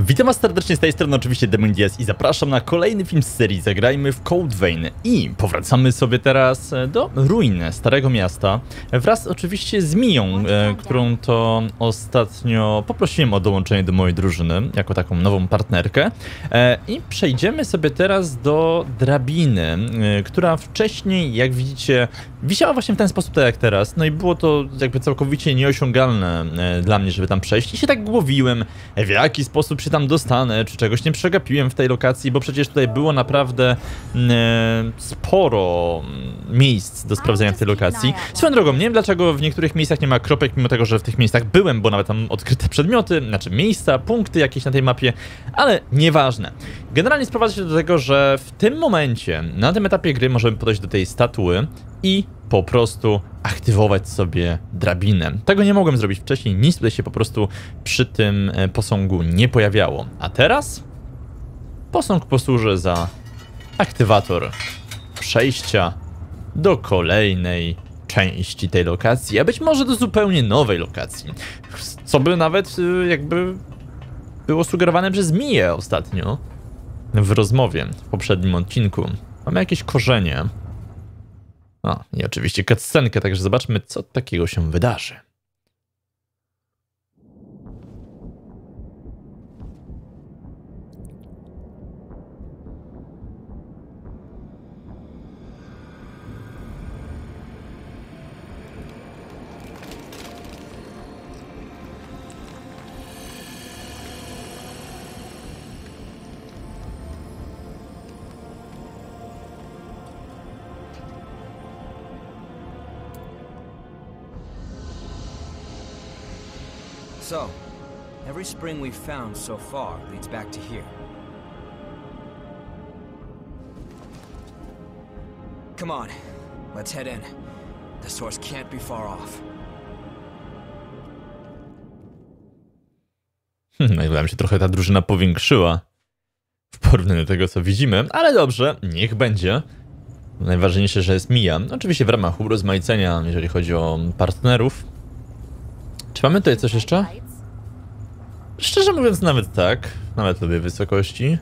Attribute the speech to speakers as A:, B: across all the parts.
A: Witam was serdecznie z tej strony, oczywiście Demon Diaz i zapraszam na kolejny film z serii Zagrajmy w Code Vein. I powracamy sobie teraz do ruin Starego Miasta wraz oczywiście z Miją, którą to ostatnio poprosiłem o dołączenie do mojej drużyny jako taką nową partnerkę. I przejdziemy sobie teraz do drabiny, która wcześniej, jak widzicie, wisiała właśnie w ten sposób, tak jak teraz. No i było to jakby całkowicie nieosiągalne dla mnie, żeby tam przejść. I się tak głowiłem, w jaki sposób się tam dostanę, czy czegoś nie przegapiłem w tej lokacji, bo przecież tutaj było naprawdę sporo miejsc do sprawdzenia w tej lokacji. Swoją drogą, nie wiem dlaczego w niektórych miejscach nie ma kropek, mimo tego, że w tych miejscach byłem, bo nawet tam odkryte przedmioty, znaczy miejsca, punkty jakieś na tej mapie, ale nieważne. Generalnie sprowadza się do tego, że w tym momencie, na tym etapie gry możemy podejść do tej statuły i po prostu aktywować sobie drabinę. Tego nie mogłem zrobić wcześniej, nic tutaj się po prostu przy tym posągu nie pojawiało. A teraz posąg posłuży za aktywator przejścia do kolejnej części tej lokacji, a być może do zupełnie nowej lokacji. Co by nawet jakby było sugerowane przez Miję ostatnio w rozmowie w poprzednim odcinku. Mamy jakieś korzenie. No i oczywiście cutscenkę, także zobaczmy, co takiego się wydarzy.
B: So, every spring we've found so far leads back to here. Come on, let's head in. The source can't be far off.
A: No i nam się trochę ta drużyna powiększyła w porównaniu do tego, co widzimy, ale dobrze, niech będzie. Najważniejsze, że jest Mija. Oczywiście w ramach urozmaicenia, jeżeli chodzi o partnerów. Czy mamy tutaj coś jeszcze? Szczerze mówiąc nawet tak. Nawet lubię wysokości.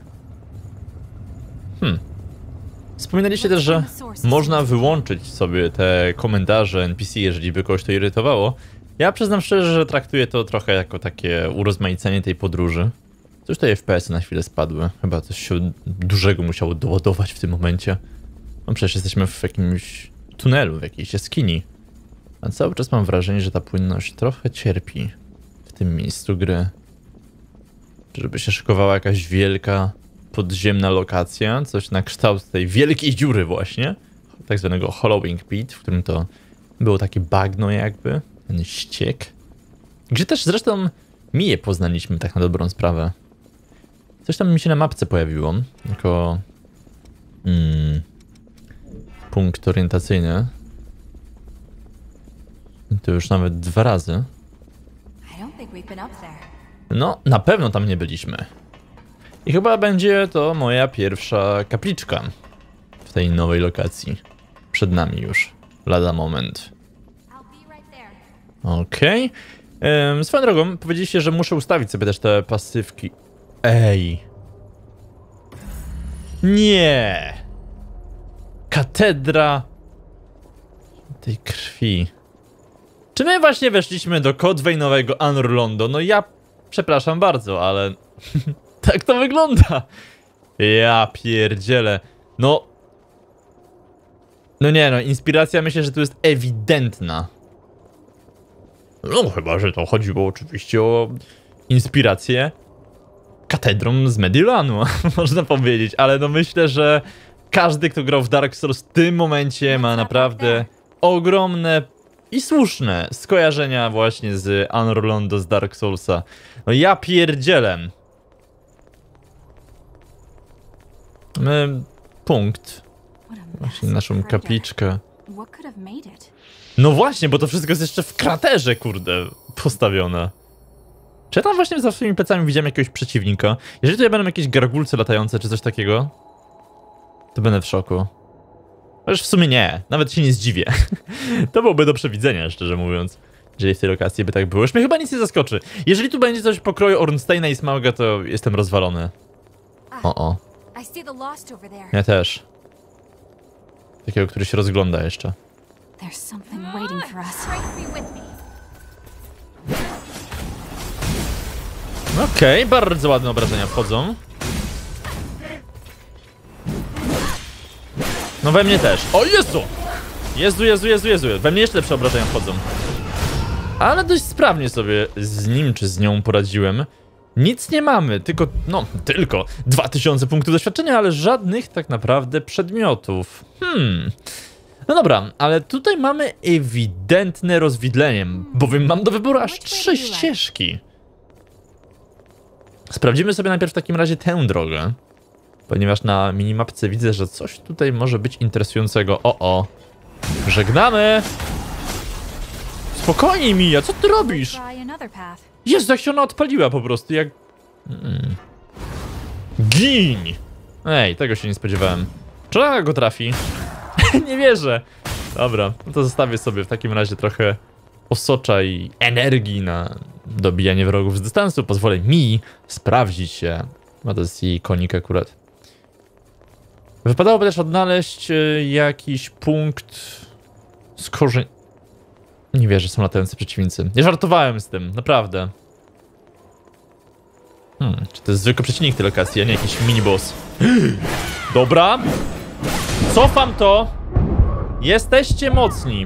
A: Wspominaliście też, że można wyłączyć sobie te komentarze NPC, jeżeli by kogoś to irytowało. Ja przyznam szczerze, że traktuję to trochę jako takie urozmaicenie tej podróży. Coś tutaj FPS-y na chwilę spadły. Chyba coś się dużego musiało doładować w tym momencie. No przecież jesteśmy w jakimś tunelu, w jakiejś jaskini. A cały czas mam wrażenie, że ta płynność trochę cierpi w tym miejscu gry. Żeby się szykowała jakaś wielka, podziemna lokacja, coś na kształt tej wielkiej dziury właśnie, tak zwanego Hollowing Pit, w którym to było takie bagno jakby, ten ściek. Gdzie też zresztą Miję poznaliśmy tak na dobrą sprawę. Coś tam mi się na mapce pojawiło, jako punkt orientacyjny. To już nawet 2 razy. No, na pewno tam nie byliśmy. I chyba będzie to moja pierwsza kapliczka w tej nowej lokacji. Przed nami już. Lada moment. Okej. Swoją drogą, powiedzieliście, że muszę ustawić sobie też te pasywki. Ej. Nie. Katedra tej krwi. Czy my właśnie weszliśmy do Code Veinowego Anor Londo? No ja przepraszam bardzo, ale tak to wygląda. Ja pierdzielę. No nie no, inspiracja myślę, że tu jest ewidentna. No chyba, że to chodziło oczywiście o inspirację katedrą z Mediolanu, można powiedzieć, ale no myślę, że każdy, kto grał w Dark Souls w tym momencie ma naprawdę ogromne i słuszne skojarzenia właśnie z Anor Londo z Dark Soulsa. No ja pierdzielę. Mamy punkt. Właśnie naszą kapliczkę. No właśnie, bo to wszystko jest jeszcze w kraterze, kurde, postawione. Czy ja tam właśnie za swoimi plecami widziałem jakiegoś przeciwnika? Jeżeli tutaj będą jakieś gargulce latające czy coś takiego, to będę w szoku. Chociaż w sumie nie, nawet się nie zdziwię. To byłoby do przewidzenia, szczerze mówiąc. Jeżeli w tej lokacji by tak było. Już mnie chyba nic nie zaskoczy. Jeżeli tu będzie coś pokroju Ornsteina i Smauga, to jestem rozwalony. O.
C: I see the lost over there.
A: Ja też. Takiego, który się rozgląda jeszcze.
C: There's something waiting for us. Strength be with me.
A: Okej, bardzo ładne obrażenia wchodzą. No we mnie też. O Jezu! Jezu. We mnie jeszcze lepsze obrażenia wchodzą. Ale dość sprawnie sobie z nim czy z nią poradziłem. Nic nie mamy, tylko 2000 punktów doświadczenia, ale żadnych tak naprawdę przedmiotów. No dobra, ale tutaj mamy ewidentne rozwidlenie, bowiem mam do wyboru aż 3 ścieżki. Sprawdzimy sobie najpierw w takim razie tę drogę, ponieważ na minimapce widzę, że coś tutaj może być interesującego. O. Żegnamy! Spokojnie, Mija, co ty robisz? Jezu, jak się ona odpaliła po prostu, jak... Gin! Ej, tego się nie spodziewałem. Czy ona go trafi? Nie wierzę. Dobra, no to zostawię sobie w takim razie trochę osocza i energii na dobijanie wrogów z dystansu. Pozwolę mi sprawdzić się. No to jest jej konik akurat. Wypadałoby też odnaleźć jakiś punkt skorzeń... Nie wierzę, że są latający przeciwnicy. Nie żartowałem z tym, naprawdę. Czy to jest zwykły przeciwnik tej lokacji, a nie jakiś miniboss? Dobra. Cofam to. Jesteście mocni.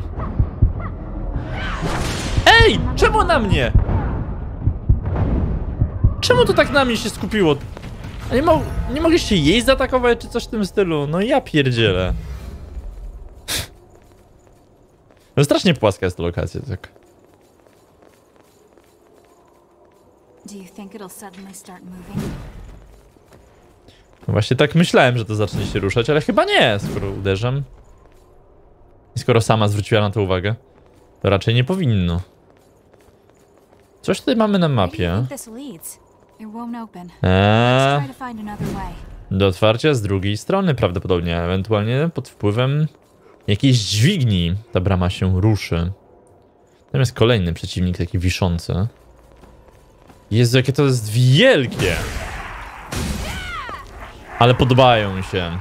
A: Ej! Czemu na mnie? Czemu to tak na mnie się skupiło? A nie mogliście jej zaatakować, czy coś w tym stylu? No ja pierdzielę. No strasznie płaska jest ta lokacja, tak. No właśnie tak myślałem, że to zacznie się ruszać, ale chyba nie, skoro uderzam. I skoro sama zwróciła na to uwagę, to raczej nie powinno. Coś tutaj mamy na mapie. Do otwarcia z drugiej strony prawdopodobnie, ewentualnie pod wpływem jakiejś dźwigni ta brama się ruszy. Tam jest kolejny przeciwnik, taki wiszący. Jezu, jakie to jest wielkie! Ale podobają mi się.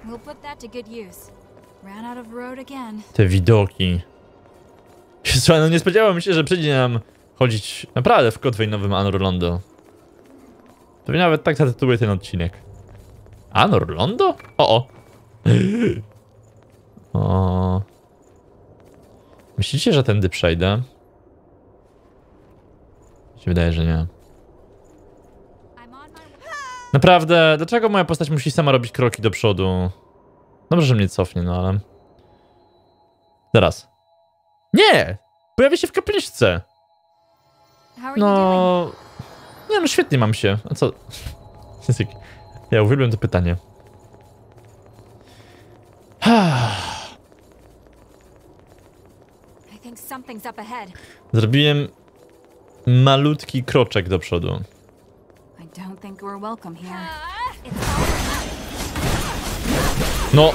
A: Te widoki. Słuchaj, no nie spodziewałem się, że przyjdzie nam chodzić naprawdę w kotwej nowym Anor Londo. Pewnie nawet tak zatytułuję ten odcinek. Anor Londo? O. Myślicie, że tędy przejdę? Mi się wydaje, że nie. Naprawdę, dlaczego moja postać musi sama robić kroki do przodu? Dobrze, że mnie cofnie, no ale... Zaraz. Nie! Pojawię się w kapliczce! No... Nie, no świetnie mam się. A co? Ja uwielbiam to pytanie. Zrobiłem malutki kroczek do przodu. No.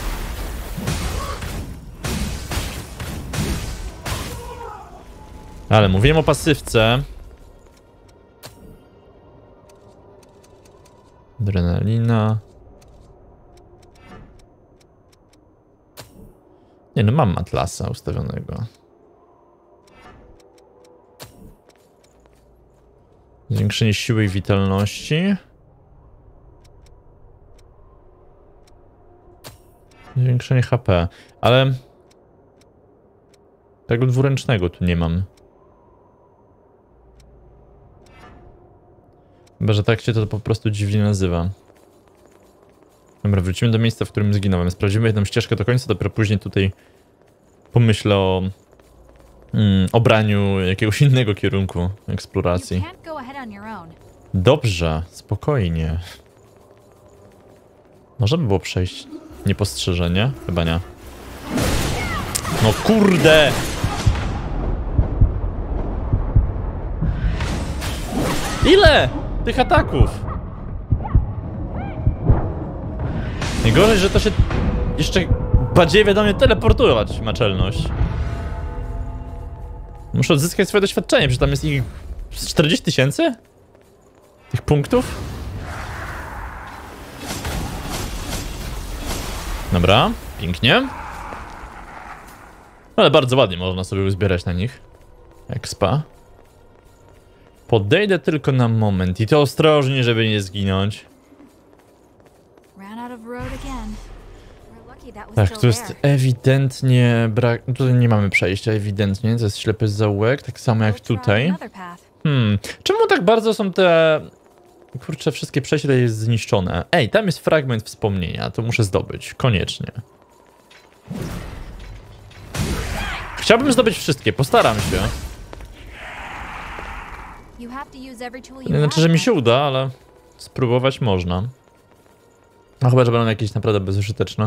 A: Ale mówiłem o pasywce. Adrenalina. Nie no, mam Atlasa ustawionego. Zwiększenie siły i witalności. Zwiększenie HP. Ale... tego dwuręcznego tu nie mam. Chyba, że tak się to po prostu dziwnie nazywa. Dobra, wrócimy do miejsca, w którym zginąłem. Sprawdzimy jedną ścieżkę do końca, dopiero później tutaj pomyślę o obraniu jakiegoś innego kierunku eksploracji. Dobrze, spokojnie. Można by było przejść niepostrzeżenie? Chyba nie. No kurde! Ile tych ataków? Najgorzej, że to się jeszcze badziewie do mnie teleportować ma czelność. Muszę odzyskać swoje doświadczenie, przecież tam jest ich 40 000? Tych punktów? Dobra, pięknie. Ale bardzo ładnie można sobie uzbierać na nich. Expa. Podejdę tylko na moment i to ostrożnie, żeby nie zginąć.
C: Ran out of road again. We're lucky that was
A: Tak,
C: still
A: tu jest
C: there.
A: ewidentnie brak... Tutaj nie mamy przejścia, ewidentnie. To jest ślepy zaułek, tak samo jak
C: We'll try
A: tutaj.
C: another path.
A: Czemu tak bardzo są te... Kurczę, wszystkie przejścia tutaj jest zniszczone. Ej, tam jest fragment wspomnienia, to muszę zdobyć, koniecznie. Chciałbym zdobyć wszystkie, postaram się.
C: You have to use every tool you
A: Nie znaczy,
C: have,
A: że mi się
C: right?
A: uda, ale spróbować można. No chyba, że będą jakieś naprawdę bezużyteczne.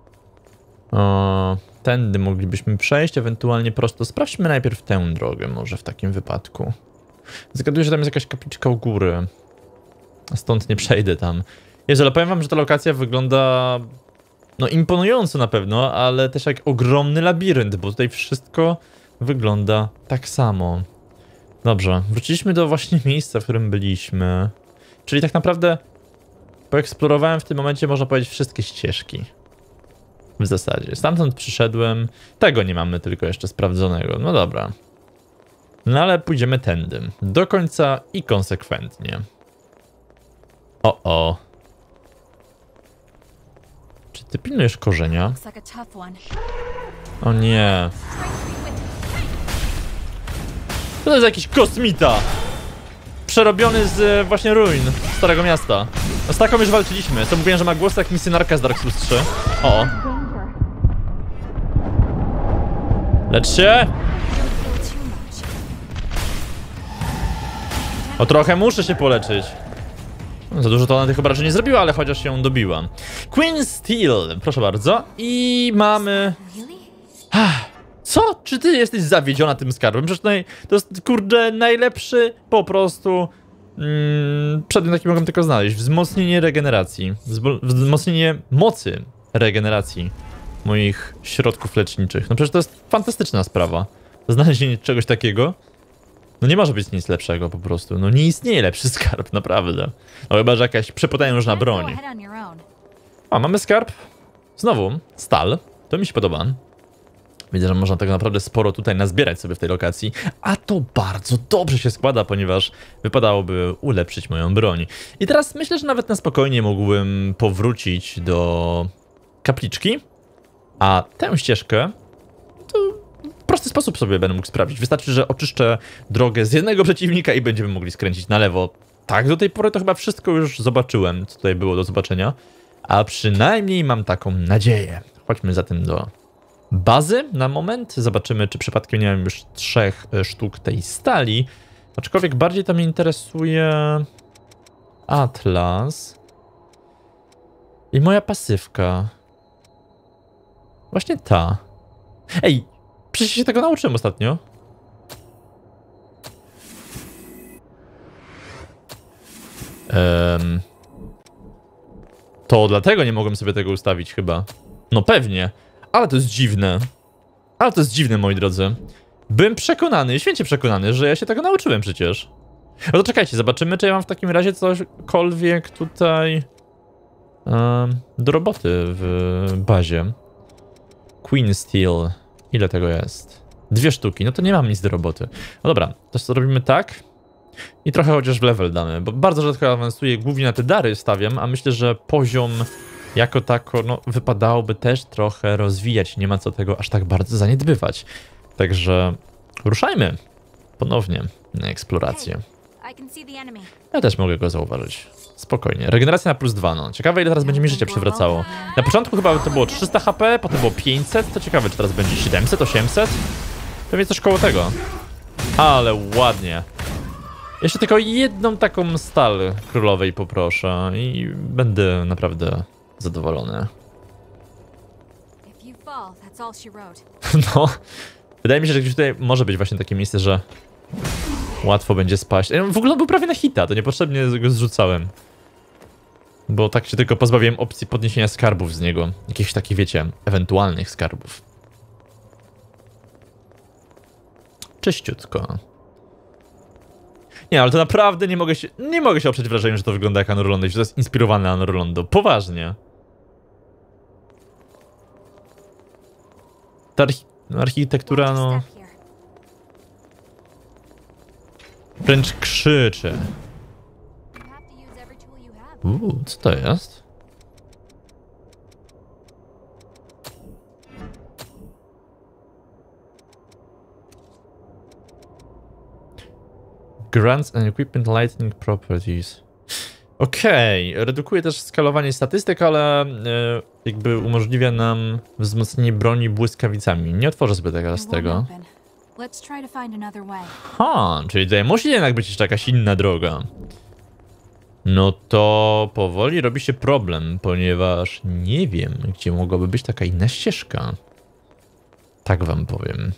A: O, tędy moglibyśmy przejść, ewentualnie prosto. Sprawdźmy najpierw tę drogę, może w takim wypadku. Zgaduję, że tam jest jakaś kapliczka u góry. A stąd nie przejdę tam. Jezu, ale powiem wam, że ta lokacja wygląda... No imponująco na pewno, ale też jak ogromny labirynt, bo tutaj wszystko wygląda tak samo. Dobrze, wróciliśmy do właśnie miejsca, w którym byliśmy. Czyli tak naprawdę poeksplorowałem w tym momencie, można powiedzieć, wszystkie ścieżki. W zasadzie. Stamtąd przyszedłem. Tego nie mamy tylko jeszcze sprawdzonego. No dobra. No ale pójdziemy tędy. Do końca i konsekwentnie. O. Czy ty pilnujesz korzenia?
C: Looks like a tough one.
A: O nie. To jest jakiś kosmita. Przerobiony z właśnie ruin Starego Miasta. No z taką już walczyliśmy. To mówiłem, że ma głos jak misjonarka z Dark Souls 3. O. Lecz się! O, trochę muszę się poleczyć. Za dużo to ona tych obrażeń nie zrobiła, ale chociaż ją dobiła. Queen Steel, proszę bardzo. I mamy...
C: Really?
A: Co? Czy ty jesteś zawiedziona tym skarbem? Przecież to jest, kurde, najlepszy po prostu przedmiot, jaki mogłem tylko znaleźć. Wzmocnienie regeneracji. Wzmocnienie mocy regeneracji moich środków leczniczych. No przecież to jest fantastyczna sprawa. Znalezienie czegoś takiego. No nie może być nic lepszego po prostu. No nie istnieje lepszy skarb, naprawdę. No chyba, że jakaś przepotężna
C: Go
A: broń.
C: ahead on your own.
A: A, mamy skarb. Znowu, stal. To mi się podoba. Widzę, że można tego naprawdę sporo tutaj nazbierać sobie w tej lokacji. A to bardzo dobrze się składa, ponieważ wypadałoby ulepszyć moją broń. I teraz myślę, że nawet na spokojnie mógłbym powrócić do kapliczki. A tę ścieżkę to w prosty sposób sobie będę mógł sprawdzić. Wystarczy, że oczyszczę drogę z jednego przeciwnika i będziemy mogli skręcić na lewo. Tak, do tej pory to chyba wszystko już zobaczyłem, co tutaj było do zobaczenia. A przynajmniej mam taką nadzieję. Chodźmy zatem do bazy na moment. Zobaczymy, czy przypadkiem nie mam już 3 sztuk tej stali. Aczkolwiek bardziej to mnie interesuje Atlas i moja pasywka. Właśnie ta. Ej, przecież się tego nauczyłem ostatnio. To dlatego nie mogłem sobie tego ustawić chyba. No pewnie. Ale to jest dziwne. Ale to jest dziwne, moi drodzy. Byłem przekonany, święcie przekonany, że ja się tego nauczyłem przecież. No to czekajcie, zobaczymy, czy ja mam w takim razie cośkolwiek tutaj do roboty w bazie. Queen Steel. Ile tego jest? 2 sztuki, no to nie mam nic do roboty. No dobra, to zrobimy tak. I trochę chociaż w level damy, bo bardzo rzadko awansuję, głównie na te dary stawiam, a myślę, że poziom jako tako, no wypadałoby też trochę rozwijać, nie ma co tego aż tak bardzo zaniedbywać. Także ruszajmy ponownie na eksplorację.
C: I can see the enemy.
A: Ja też mogę go zauważyć. Spokojnie. Regeneracja na +2, no. Ciekawe, ile teraz będzie mi życie przywracało. Na początku chyba to było 300 HP, potem było 500, to ciekawe, czy teraz będzie 700, 800? Pewnie coś koło tego. Ale ładnie. Jeszcze tylko jedną taką stal królowej poproszę i będę naprawdę zadowolony.
C: If you fall, that's all she wrote.
A: No, wydaje mi się, że gdzieś tutaj może być właśnie takie miejsce, że łatwo będzie spaść. W ogóle on był prawie na hita, to niepotrzebnie go zrzucałem. Bo tak się tylko pozbawiłem opcji podniesienia skarbów z niego. Jakichś takich, wiecie, ewentualnych skarbów. Czyściutko. Nie, ale to naprawdę nie mogę się oprzeć wrażeniu, że to wygląda jak Anor Londo i że to jest inspirowane Anor Londo. Poważnie. Ta architektura, no... wręcz krzyczy. Co to jest? Grants and Equipment Lightning Properties. Okej, redukuje też skalowanie statystyk, ale jakby umożliwia nam wzmocnienie broni błyskawicami. Nie otworzę sobie tego z tego. Ha, czyli tutaj musi jednak być jeszcze jakaś inna droga. No to powoli robi się problem, ponieważ nie wiem, gdzie mogłaby być taka inna ścieżka. Tak wam powiem.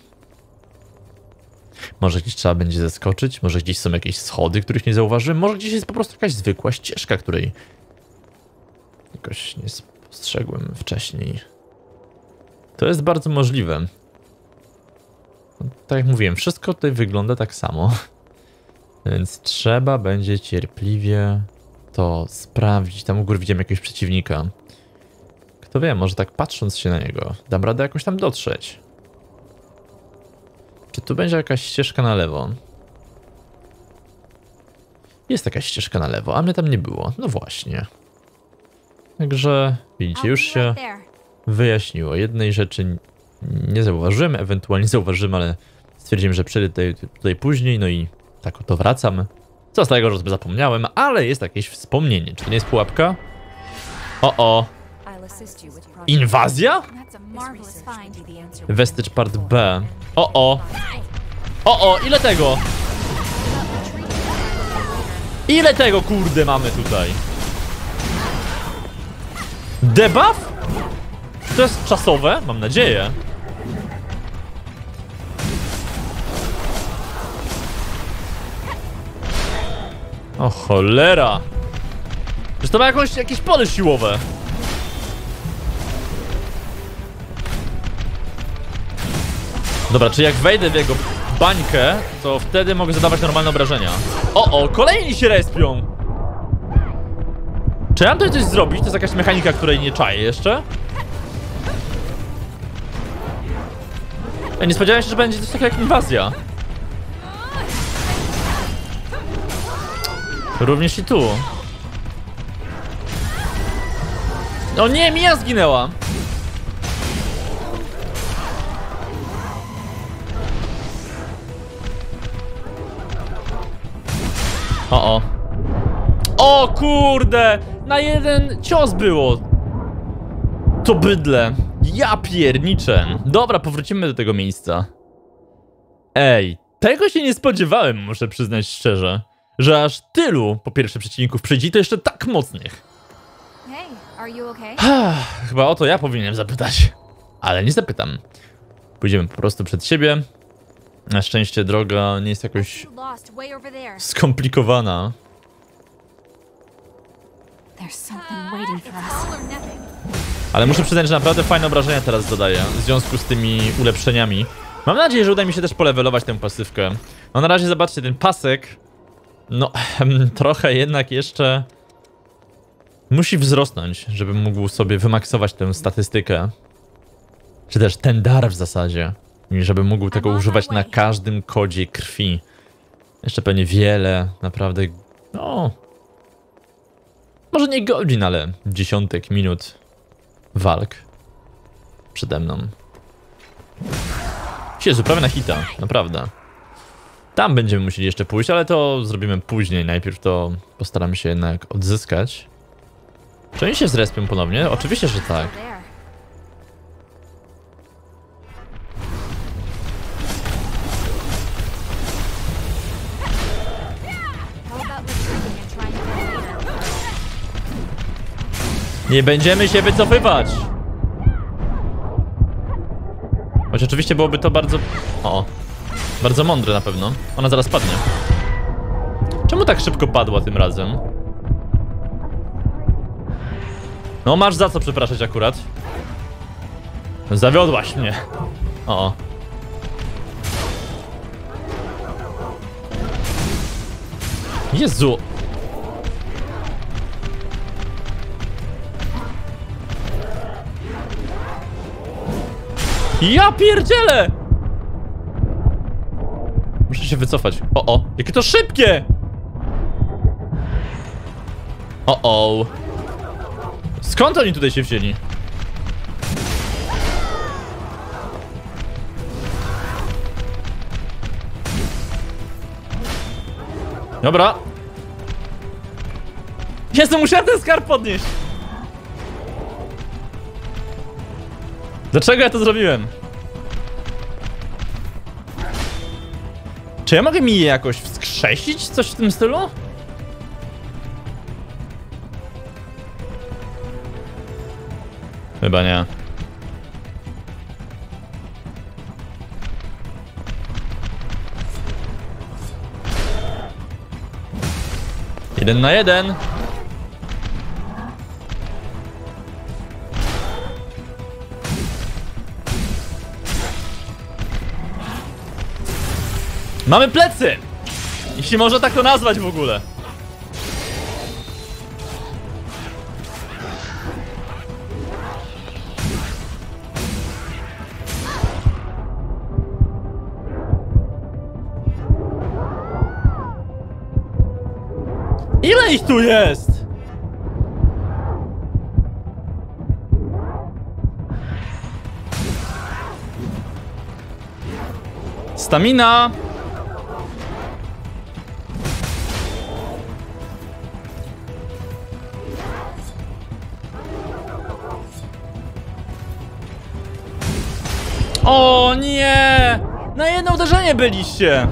A: Może gdzieś trzeba będzie zeskoczyć, może gdzieś są jakieś schody, których nie zauważyłem, może gdzieś jest po prostu jakaś zwykła ścieżka, której jakoś nie spostrzegłem wcześniej. To jest bardzo możliwe. No, tak jak mówiłem, wszystko tutaj wygląda tak samo. Więc trzeba będzie cierpliwie to sprawdzić. Tam u góry widziałem jakiegoś przeciwnika. Kto wie, może tak patrząc się na niego, dam radę jakoś tam dotrzeć. Czy tu będzie jakaś ścieżka na lewo? Jest jakaś ścieżka na lewo, a mnie tam nie było. No właśnie. Także widzicie, już się wyjaśniło. Jednej rzeczy nie zauważyłem, ewentualnie zauważyłem, ale stwierdziłem, że przejdę tutaj później, no i tak oto wracam. Co z tego, że sobie zapomniałem, ale jest jakieś wspomnienie. Czy to nie jest pułapka? O! Inwazja? Vestige Part B. O! Ile tego? Ile tego, kurde, mamy tutaj? Debuff? To jest czasowe? Mam nadzieję. O cholera. Przecież to ma jakieś pole siłowe. Dobra, czy jak wejdę w jego bańkę, to wtedy mogę zadawać normalne obrażenia. O, kolejni się respią. Czy ja mam tutaj coś zrobić? To jest jakaś mechanika, której nie czaję jeszcze. Ja nie spodziewałem się, że będzie coś takiego jak inwazja. Również i tu. O nie, Mia zginęła. O kurde! Na jeden cios było. To bydle. Ja pierniczę. Dobra, powrócimy do tego miejsca. Ej, tego się nie spodziewałem, muszę przyznać szczerze. Że aż tylu, po pierwsze, przeciwników przyjdzie, to jeszcze tak mocnych. Chyba o to ja powinienem zapytać. Ale nie zapytam. Pójdziemy po prostu przed siebie. Na szczęście droga nie jest jakoś skomplikowana. Ale muszę przyznać, że naprawdę fajne obrażenia teraz dodaję w związku z tymi ulepszeniami. Mam nadzieję, że uda mi się też polewelować tę pasywkę. No na razie zobaczcie, ten pasek no trochę jednak jeszcze musi wzrosnąć, żebym mógł sobie wymaksować tę statystykę. Czy też ten dar w zasadzie. I żebym mógł tego używać na każdym kodzie krwi. Jeszcze pewnie wiele, naprawdę, no... Może nie godzin, ale dziesiątek minut walk przede mną. Się zupełnie na hita, naprawdę. Tam będziemy musieli jeszcze pójść, ale to zrobimy później. Najpierw to postaramy się jednak odzyskać. Czy oni się zrespią ponownie? Oczywiście, że tak. Nie będziemy się wycofywać! Choć oczywiście byłoby to bardzo... bardzo mądre na pewno. Ona zaraz padnie. Czemu tak szybko padła tym razem? No masz za co przepraszać akurat. Zawiodłaś mnie. Jezu! Ja pierdzielę! Muszę się wycofać. O, jakie to szybkie! O. Skąd oni tutaj się wzięli? Dobra. Jezu, musiałem ten skarb podnieść. Dlaczego ja to zrobiłem? Czy ja mogę mi je jakoś wskrzesić? Coś w tym stylu? Chyba nie. Jeden na jeden. Mamy plecy! Jeśli można tak to nazwać w ogóle. Ile ich tu jest? Stamina. O nie! Na jedno uderzenie byliście!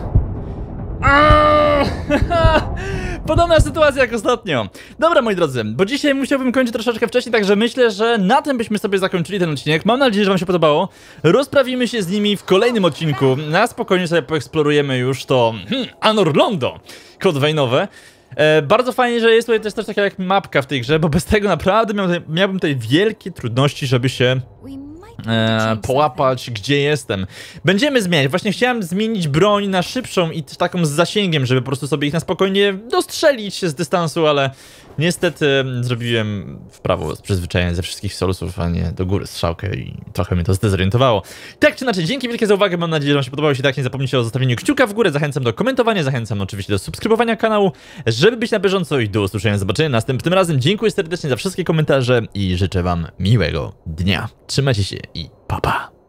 A: Podobna sytuacja jak ostatnio. Dobra, moi drodzy, bo dzisiaj musiałbym kończyć troszeczkę wcześniej, także myślę, że na tym byśmy sobie zakończyli ten odcinek. Mam nadzieję, że wam się podobało. Rozprawimy się z nimi w kolejnym odcinku. Na spokojnie sobie poeksplorujemy już to Anor Londo, Code Veinowe. Bardzo fajnie, że jest tutaj też coś takiego jak mapka w tej grze, bo bez tego naprawdę miałbym tutaj wielkie trudności, żeby się połapać, gdzie jestem. Będziemy zmieniać. Właśnie chciałem zmienić broń na szybszą i taką z zasięgiem, żeby po prostu sobie ich na spokojnie dostrzelić z dystansu, ale niestety zrobiłem w prawo z przyzwyczajenia ze wszystkich solusów, a nie do góry strzałkę i trochę mnie to zdezorientowało. Tak czy inaczej, dzięki wielkie za uwagę, mam nadzieję, że wam się podobało. Jeśli tak, nie zapomnijcie o zostawieniu kciuka w górę, zachęcam do komentowania, zachęcam oczywiście do subskrybowania kanału, żeby być na bieżąco i do usłyszenia, zobaczenia następnym razem. Dziękuję serdecznie za wszystkie komentarze i życzę wam miłego dnia. Trzymajcie się i pa pa!